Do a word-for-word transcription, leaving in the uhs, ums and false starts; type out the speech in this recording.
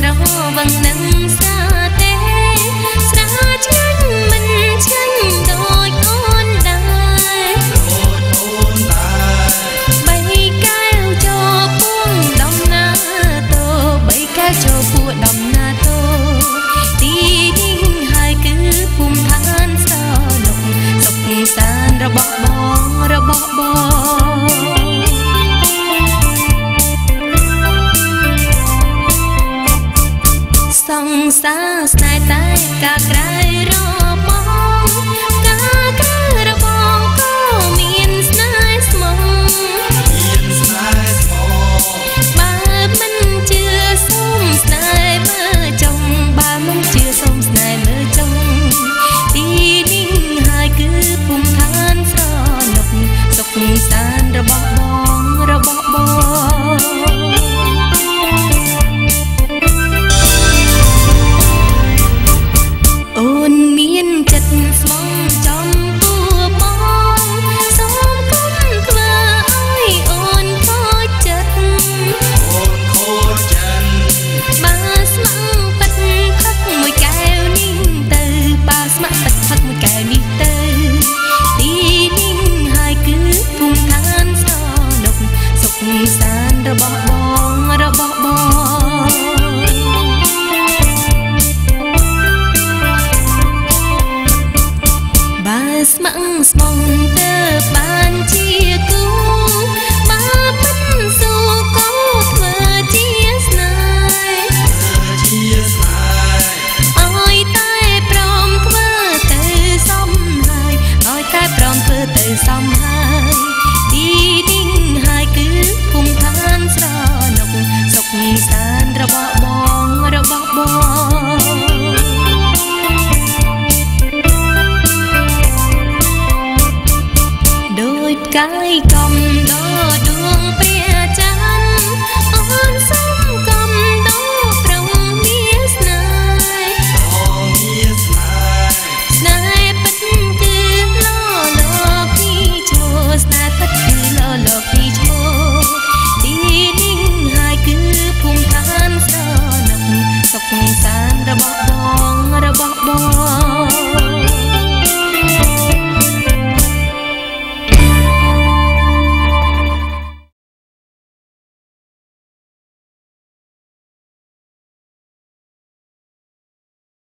ស្រវឹងនឹងសាទេស្រាឆ្ងាញ់មិនឆ្ងាញ់ដូចអូនដែរដូចអូនដែរបីកែវចូលពួងដំណាតូបីកែវចូលពួងដំណាតូទីនេះហើយគឺភូមិឋានស្រនុកសុខសាន្តរបស់បងរបស់បងសង្សារស្នេហ៍តែការក្រៃរបងការក្រៃរបងក៏មានស្នេហ៍ស្មងមានស្នេហ៍ស្មងបើមិនជឿសូមស្នេហ៍មើលចុងបើមិនជឿសូមស្នេហ៍មើលចុងទីនេះហើយគឺភូមិឋានស្រនុកសុខសាន្តរបស់បងរបស់បងអូនមានចិត្តស្មងចំពោះបងសូមគុំធ្វើឲ្យអូនខូចចិត្តអូនខូចចិត្តបើស្ម័គ្រពិតផឹកមួយកែវនេះទៅបើស្ម័គ្រពិតផឹកមួយកែវនេះទៅទីនេះហើយគឺភូមិឋានស្រនុកសុខសាន្តរបស់បងរបស់បងបើស្ម័គ្រស្មងទៅបានជាគូបើពិតស៊ូក៏ធ្វើជាស្នេហ៍ធ្វើជាស្នេហ៍អើយតែព្រមធ្វើទៅសមហើយអើយតែព្រមធ្វើទៅសមហើយទីនេះហើយគឺភូមិឋានស្រនុកសុខសាន្តរបស់បងរបស់បងដូចកាយកំដរដួងព្រះ